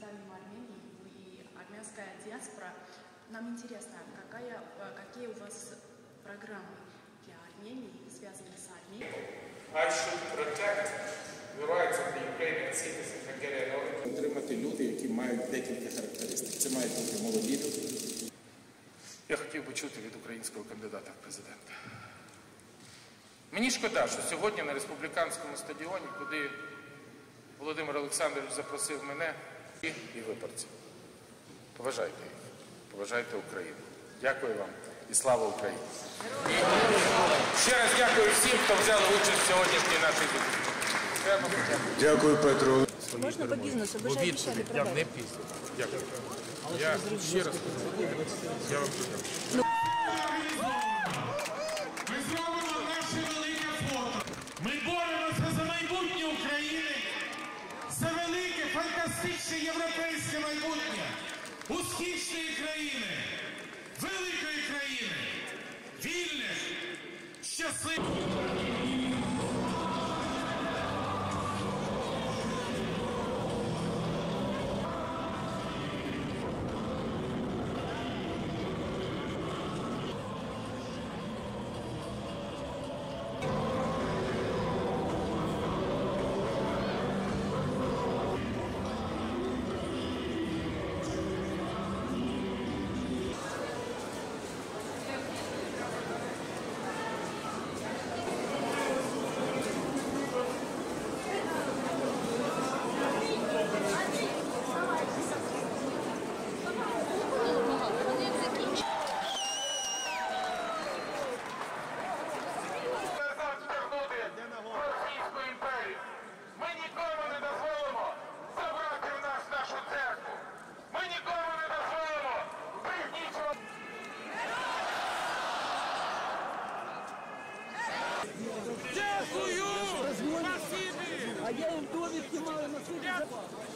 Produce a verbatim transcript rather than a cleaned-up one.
представителями Армении, вы армянская диаспора. Нам интересно, какая, какие у вас программы для Армении, связанные с Арменией? I should protect the rights of the Ukrainian citizens and get an order. Отримати люди, які мають декілька характеристик. Це мають бути молоді люди. Я хотів би чути від українського кандидата в президенти. Мені шкода, що сьогодні на республіканському стадіоні, куди Володимир Олександрович запросив мене і, і виборців. Поважайте їх, поважайте Україну. Дякую вам і слава Україні. І ще раз дякую всім, хто взяли участь в сьогоднішній нашій зустрічі. Дякую, Петро. Можна по бізнесу, ви ж обіцяли продати. Я не після. Дякую. Я ще раз кажу. Я вам дякую. Ми зробимо наше велике фото. Ми боремося за майбутнє України, за велике, фантастичне європейське майбутнє, успішної країни, великої країни, вільних, щасливих. Дякую! Спасибі! А я їм довідки маю на суді.